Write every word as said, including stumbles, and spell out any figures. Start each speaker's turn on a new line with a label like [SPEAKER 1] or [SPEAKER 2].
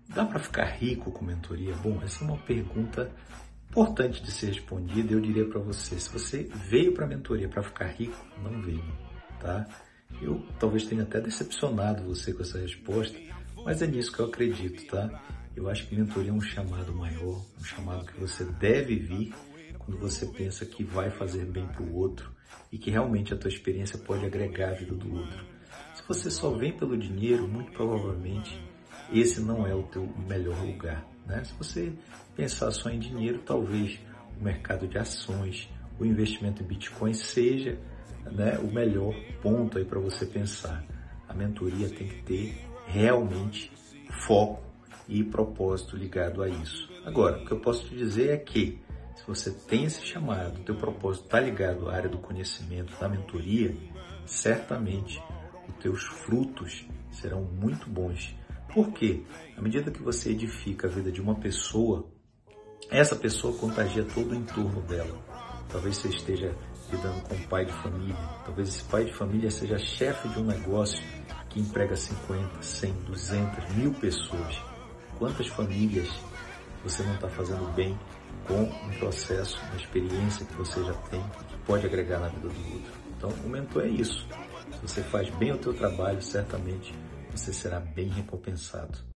[SPEAKER 1] Dá para ficar rico com mentoria? Bom, essa é uma pergunta importante de ser respondida. Eu diria para você, se você veio para a mentoria para ficar rico, não veio, tá? Eu talvez tenha até decepcionado você com essa resposta, mas é nisso que eu acredito, tá? Eu acho que mentoria é um chamado maior, um chamado que você deve vir quando você pensa que vai fazer bem para o outro e que realmente a tua experiência pode agregar a vida do outro. Se você só vem pelo dinheiro, muito provavelmente esse não é o teu melhor lugar, né? Se você pensar só em dinheiro, talvez o mercado de ações, o investimento em Bitcoin seja, né, o melhor ponto aí para você pensar. A mentoria tem que ter realmente foco e propósito ligado a isso. Agora, o que eu posso te dizer é que se você tem esse chamado, o teu propósito está ligado à área do conhecimento, da mentoria, certamente os teus frutos serão muito bons. Por quê? À medida que você edifica a vida de uma pessoa, essa pessoa contagia todo o entorno dela. Talvez você esteja lidando com um pai de família, talvez esse pai de família seja chefe de um negócio que emprega cinquenta, cem, duzentas, mil pessoas. Quantas famílias você não está fazendo bem com um processo, uma experiência que você já tem, que pode agregar na vida do outro? Então, o mentor é isso. Se você faz bem o teu trabalho, certamente você será bem recompensado.